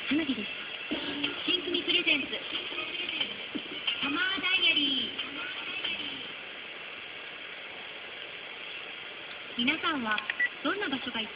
花火です。新組プレゼンツサマーダイアリー。皆さんはどんな場所が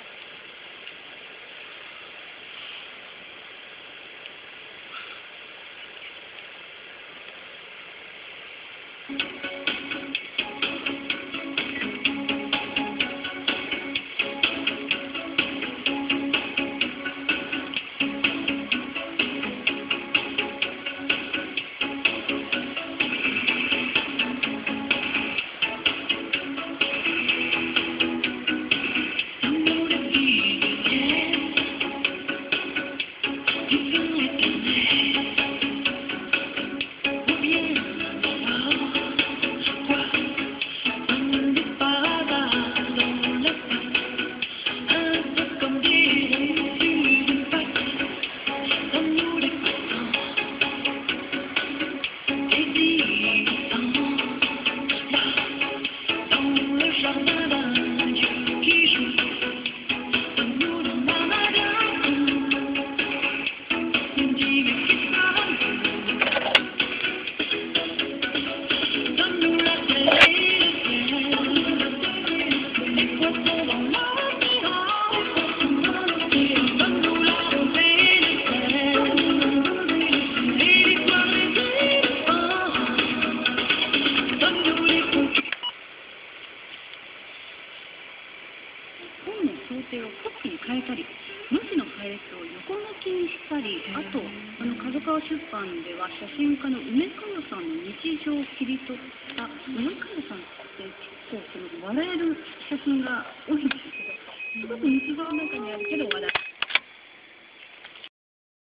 想定をポップに変えたり、文字の配列を横向きにしたり、あと角川出版では写真家の梅川さんの日常を切り取った梅川さんって結構笑える写真が多いんですけど、すごく日常の中にあるけど笑う。